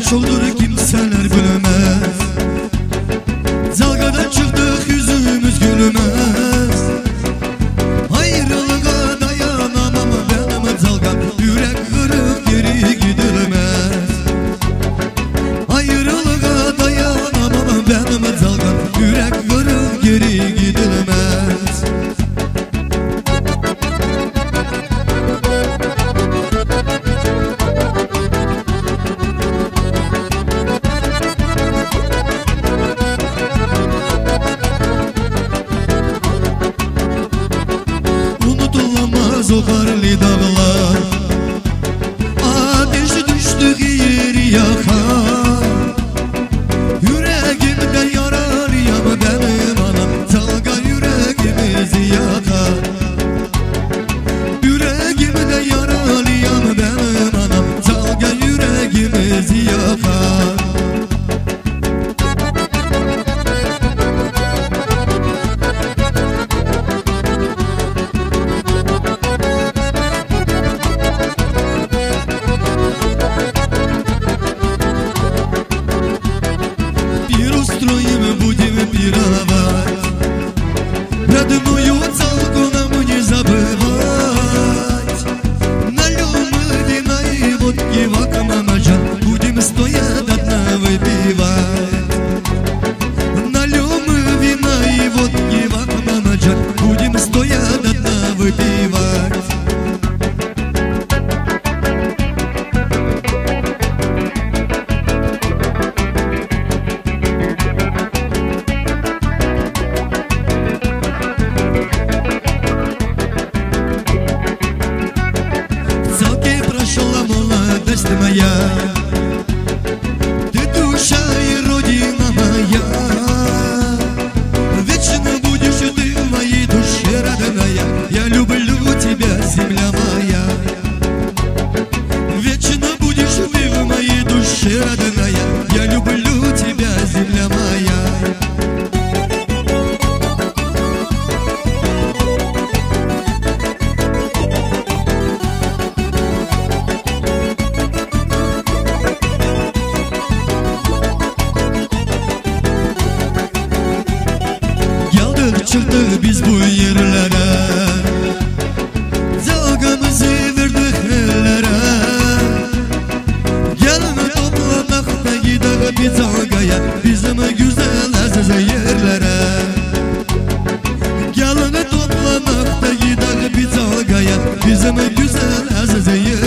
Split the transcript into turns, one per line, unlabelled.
çoktur kimseler bilemez. Zalgadan çıktık yüzümüz gülmez. Ayrılığa dayanamam benim zalgam, yürek kırık geri gidilmez. Ayrılığa dayanamam benim zalgam, yürek kırık geri gidilmez. O karlı dağlar, ateş düştü yeri yakar. Yüreğimde yarar yanı benim anam, zalga yüreğimizi yakar. Yüreğimde yarar yanı benim anam, zalga yüreğimizi yakar. Будем пировать, родную залгу нам не забывать. Нальем мы вина и водки в окмамаджан, будем стоя до дна выпивать. Нальем мы вина и водки в окмамаджан, будем стоя до дна выпивать. Молодость моя, ты душа и родина моя. Вечно будешь ты в моей душе, родная. Я люблю тебя, земля моя. Вечно будешь ты в моей душе, родная. Я люблю тебя, земля моя. Çıktık biz bu yerlere, zalgamızı verdik ellere. Gelme toplamakta gidelim bir zalgaya, bizim güzel aziz yerlere. Gelme toplamakta gidelim bir zalgaya, bizim güzel aziz yerlere.